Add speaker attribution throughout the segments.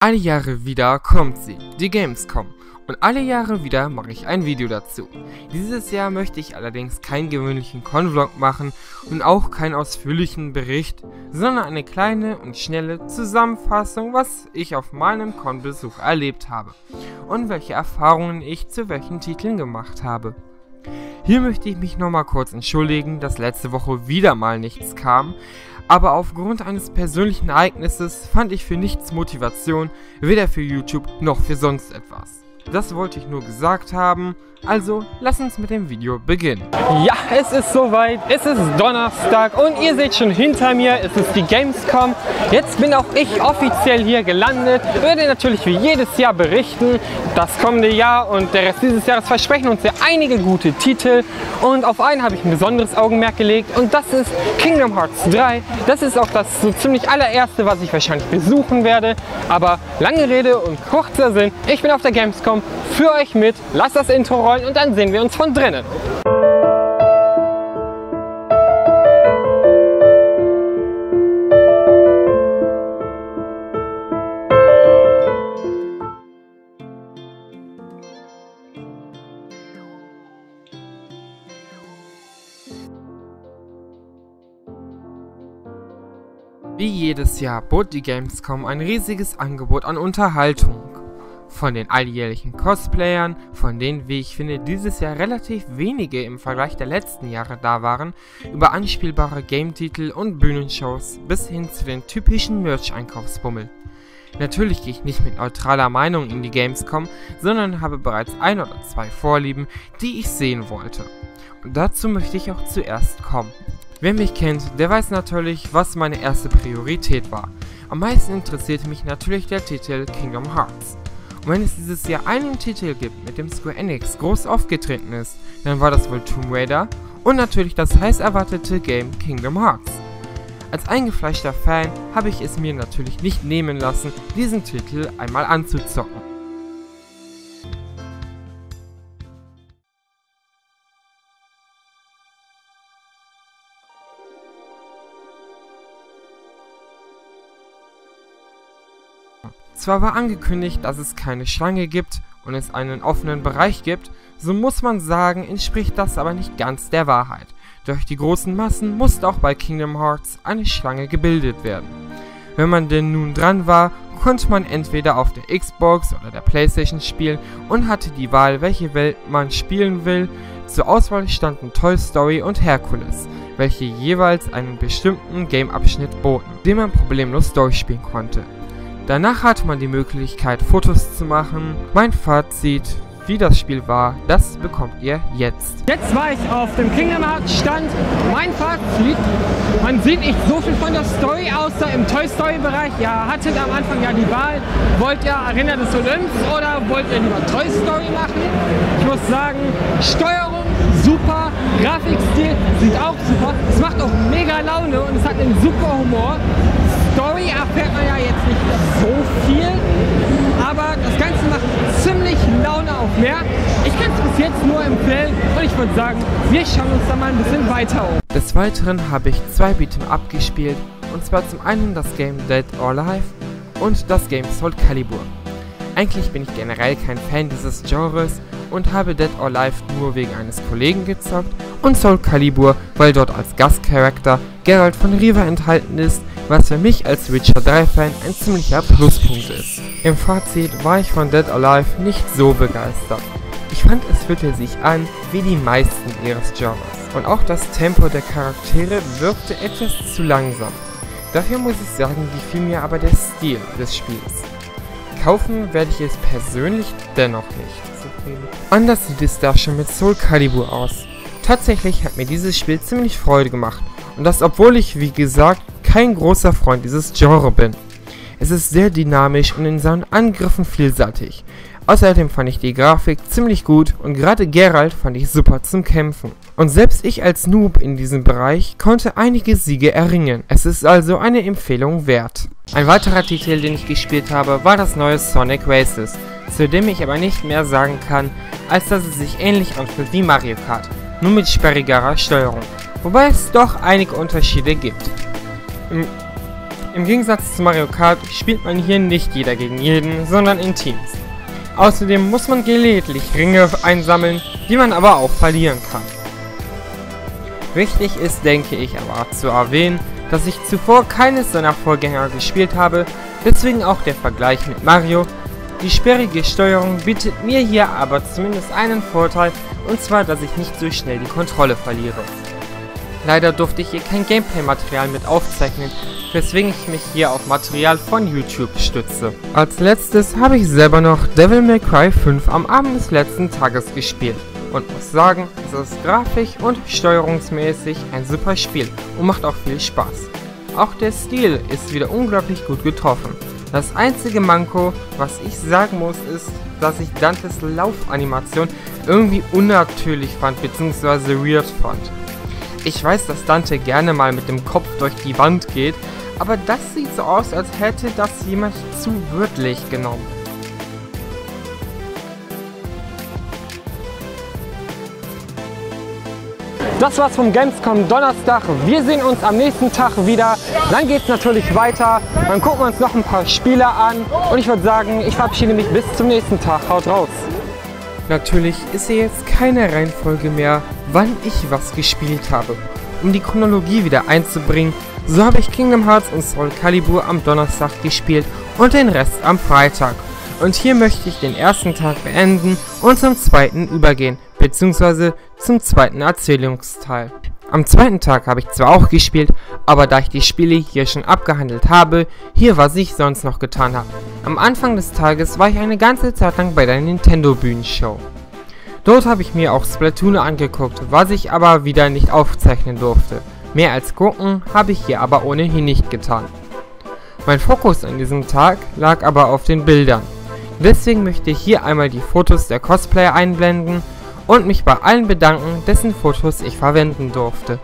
Speaker 1: Alle Jahre wieder kommt sie, die Gamescom. Und alle Jahre wieder mache ich ein Video dazu. Dieses Jahr möchte ich allerdings keinen gewöhnlichen Con-Vlog machen und auch keinen ausführlichen Bericht, sondern eine kleine und schnelle Zusammenfassung, was ich auf meinem Con-Besuch erlebt habe und welche Erfahrungen ich zu welchen Titeln gemacht habe. Hier möchte ich mich nochmal kurz entschuldigen, dass letzte Woche wieder mal nichts kam, aber aufgrund eines persönlichen Ereignisses fand ich für nichts Motivation, weder für YouTube noch für sonst etwas. Das wollte ich nur gesagt haben, also lass uns mit dem Video beginnen.
Speaker 2: Ja, es ist soweit, es ist Donnerstag und ihr seht schon hinter mir, es ist die Gamescom. Jetzt bin auch ich offiziell hier gelandet, werde natürlich wie jedes Jahr berichten. Das kommende Jahr und der Rest dieses Jahres versprechen uns ja einige gute Titel. Und auf einen habe ich ein besonderes Augenmerk gelegt und das ist Kingdom Hearts 3. Das ist auch das so ziemlich allererste, was ich wahrscheinlich besuchen werde. Aber lange Rede und kurzer Sinn, ich bin auf der Gamescom für euch mit. Lasst das Intro rollen und dann sehen wir uns von drinnen.
Speaker 1: Wie jedes Jahr bot die Gamescom ein riesiges Angebot an Unterhaltung. Von den alljährlichen Cosplayern, von denen, wie ich finde, dieses Jahr relativ wenige im Vergleich der letzten Jahre da waren, über anspielbare Game-Titel und Bühnenshows bis hin zu den typischen Merch-Einkaufsbummel. Natürlich gehe ich nicht mit neutraler Meinung in die Gamescom, sondern habe bereits ein oder zwei Vorlieben, die ich sehen wollte. Und dazu möchte ich auch zuerst kommen. Wer mich kennt, der weiß natürlich, was meine erste Priorität war. Am meisten interessierte mich natürlich der Titel Kingdom Hearts. Und wenn es dieses Jahr einen Titel gibt, mit dem Square Enix groß aufgetreten ist, dann war das wohl Tomb Raider und natürlich das heiß erwartete Game Kingdom Hearts. Als eingefleischter Fan habe ich es mir natürlich nicht nehmen lassen, diesen Titel einmal anzuzocken. Zwar war angekündigt, dass es keine Schlange gibt und es einen offenen Bereich gibt, so muss man sagen, entspricht das aber nicht ganz der Wahrheit. Durch die großen Massen musste auch bei Kingdom Hearts eine Schlange gebildet werden. Wenn man denn nun dran war, konnte man entweder auf der Xbox oder der Playstation spielen und hatte die Wahl, welche Welt man spielen will. Zur Auswahl standen Toy Story und Hercules, welche jeweils einen bestimmten Game-Abschnitt boten, den man problemlos durchspielen konnte. Danach hatte man die Möglichkeit, Fotos zu machen. Mein Fazit, wie das Spiel war, das bekommt ihr jetzt.
Speaker 2: Jetzt war ich auf dem Kingdom Hearts Stand. Mein Fazit, man sieht nicht so viel von der Story, außer im Toy Story Bereich. Ihr hattet am Anfang ja die Wahl, wollt ihr Arena des Olymps oder wollt ihr lieber Toy Story machen? Ich muss sagen, Steuerung super, Grafikstil sieht auch super, es macht auch mega Laune und es hat einen super Humor. Story erfährt man ja jetzt nicht so viel, aber das Ganze macht ziemlich Laune auf mehr. Ich kann es bis jetzt nur empfehlen und ich würde sagen, wir schauen uns da mal ein bisschen weiter um.
Speaker 1: Des Weiteren habe ich zwei Beat'em-up gespielt, und zwar zum einen das Game Dead or Alive und das Game Soul Calibur. Eigentlich bin ich generell kein Fan dieses Genres und habe Dead or Alive nur wegen eines Kollegen gezockt und Soul Calibur, weil dort als Gastcharakter Geralt von Riva enthalten ist, was für mich als Witcher 3 Fan ein ziemlicher Pluspunkt ist. Im Fazit war ich von Dead or Alive nicht so begeistert. Ich fand, es fühlte sich an wie die meisten ihres Genres und auch das Tempo der Charaktere wirkte etwas zu langsam. Dafür muss ich sagen, gefiel mir aber der Stil des Spiels. Kaufen werde ich es persönlich dennoch nicht. Anders sieht es da schon mit Soul Calibur aus. Tatsächlich hat mir dieses Spiel ziemlich Freude gemacht und das, obwohl ich, wie gesagt, kein großer Freund dieses Genres bin. Es ist sehr dynamisch und in seinen Angriffen vielseitig. Außerdem fand ich die Grafik ziemlich gut und gerade Geralt fand ich super zum Kämpfen. Und selbst ich als Noob in diesem Bereich konnte einige Siege erringen. Es ist also eine Empfehlung wert. Ein weiterer Titel, den ich gespielt habe, war das neue Sonic Races, zu dem ich aber nicht mehr sagen kann, als dass es sich ähnlich anfühlt wie Mario Kart, nur mit sperrigerer Steuerung, wobei es doch einige Unterschiede gibt. Im Gegensatz zu Mario Kart spielt man hier nicht jeder gegen jeden, sondern in Teams. Außerdem muss man gelegentlich Ringe einsammeln, die man aber auch verlieren kann. Wichtig ist, denke ich, aber zu erwähnen, dass ich zuvor keines seiner Vorgänger gespielt habe, deswegen auch der Vergleich mit Mario. Die sperrige Steuerung bietet mir hier aber zumindest einen Vorteil, und zwar, dass ich nicht so schnell die Kontrolle verliere. Leider durfte ich hier kein Gameplay-Material mit aufzeichnen, weswegen ich mich hier auf Material von YouTube stütze. Als letztes habe ich selber noch Devil May Cry 5 am Abend des letzten Tages gespielt und muss sagen, es ist grafisch und steuerungsmäßig ein super Spiel und macht auch viel Spaß. Auch der Stil ist wieder unglaublich gut getroffen. Das einzige Manko, was ich sagen muss, ist, dass ich Dantes Laufanimation irgendwie unnatürlich fand bzw. weird fand. Ich weiß, dass Dante gerne mal mit dem Kopf durch die Wand geht, aber das sieht so aus, als hätte das jemand zu wörtlich genommen.
Speaker 2: Das war's vom Gamescom Donnerstag. Wir sehen uns am nächsten Tag wieder. Dann geht's natürlich weiter. Dann gucken wir uns noch ein paar Spiele an. Und ich würde sagen, ich verabschiede mich bis zum nächsten Tag. Haut raus!
Speaker 1: Natürlich ist hier jetzt keine Reihenfolge mehr, wann ich was gespielt habe. Um die Chronologie wieder einzubringen, so habe ich Kingdom Hearts und Soul Calibur am Donnerstag gespielt und den Rest am Freitag. Und hier möchte ich den ersten Tag beenden und zum zweiten übergehen, beziehungsweise zum zweiten Erzählungsteil. Am zweiten Tag habe ich zwar auch gespielt, aber da ich die Spiele hier schon abgehandelt habe, hier was ich sonst noch getan habe. Am Anfang des Tages war ich eine ganze Zeit lang bei der Nintendo Bühnenshow. Dort habe ich mir auch Splatoon angeguckt, was ich aber wieder nicht aufzeichnen durfte. Mehr als gucken habe ich hier aber ohnehin nicht getan. Mein Fokus an diesem Tag lag aber auf den Bildern. Deswegen möchte ich hier einmal die Fotos der Cosplayer einblenden und mich bei allen bedanken, dessen Fotos ich verwenden durfte.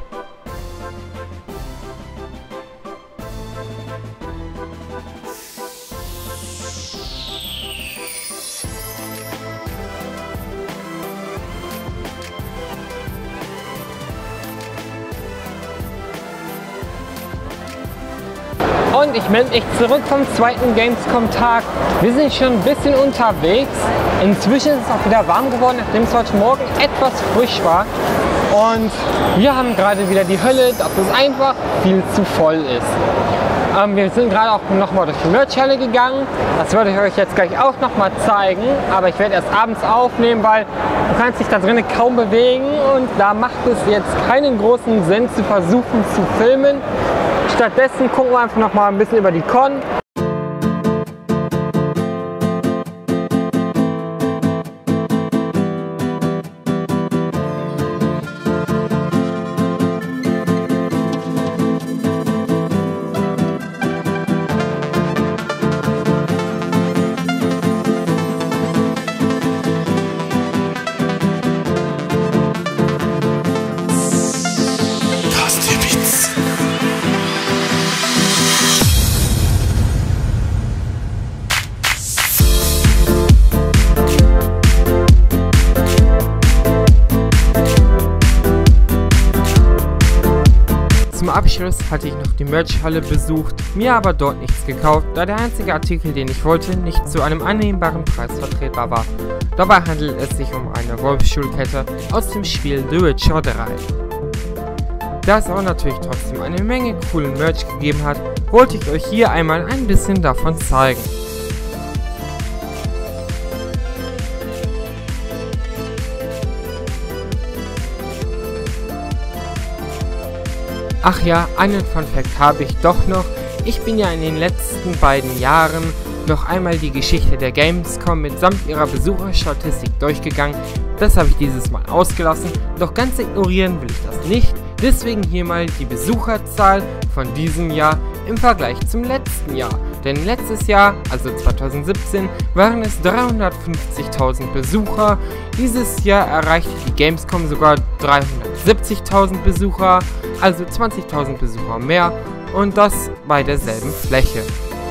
Speaker 2: Und ich melde mich zurück vom zweiten Gamescom-Tag. Wir sind schon ein bisschen unterwegs. Inzwischen ist es auch wieder warm geworden, nachdem es heute Morgen etwas frisch war. Und wir haben gerade wieder die Hölle, dass es einfach viel zu voll ist. Wir sind gerade auch nochmal durch die Merch-Halle gegangen. Das werde ich euch jetzt gleich auch nochmal zeigen. Aber ich werde erst abends aufnehmen, weil du kannst dich da drinnen kaum bewegen. Und da macht es jetzt keinen großen Sinn zu versuchen zu filmen. Stattdessen gucken wir einfach noch mal ein bisschen über die Con.
Speaker 1: Zum Abschluss hatte ich noch die Merch-Halle besucht, mir aber dort nichts gekauft, da der einzige Artikel, den ich wollte, nicht zu einem annehmbaren Preis vertretbar war. Dabei handelt es sich um eine Wolfsschulkette aus dem Spiel The Witcher 3. Da es aber natürlich trotzdem eine Menge coolen Merch gegeben hat, wollte ich euch hier einmal ein bisschen davon zeigen. Ach ja, einen Fun Fact habe ich doch noch. Ich bin ja in den letzten beiden Jahren noch einmal die Geschichte der Gamescom mitsamt ihrer Besucherstatistik durchgegangen. Das habe ich dieses Mal ausgelassen, doch ganz ignorieren will ich das nicht. Deswegen hier mal die Besucherzahl von diesem Jahr im Vergleich zum letzten Jahr. Denn letztes Jahr, also 2017, waren es 350.000 Besucher. Dieses Jahr erreichte die Gamescom sogar 370.000 Besucher, also 20.000 Besucher mehr, und das bei derselben Fläche.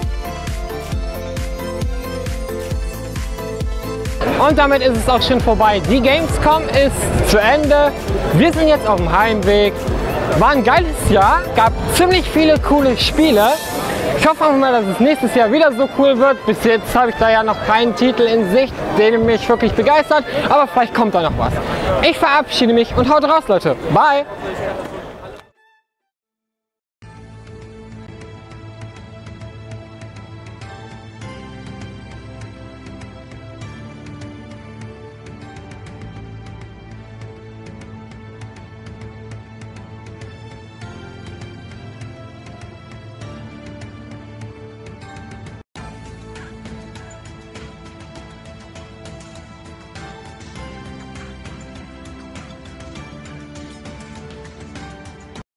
Speaker 2: Und damit ist es auch schon vorbei. Die Gamescom ist zu Ende. Wir sind jetzt auf dem Heimweg. War ein geiles Jahr, gab ziemlich viele coole Spiele. Ich hoffe einfach mal, dass es nächstes Jahr wieder so cool wird. Bis jetzt habe ich da ja noch keinen Titel in Sicht, der mich wirklich begeistert. Aber vielleicht kommt da noch was. Ich verabschiede mich und haut raus, Leute. Bye!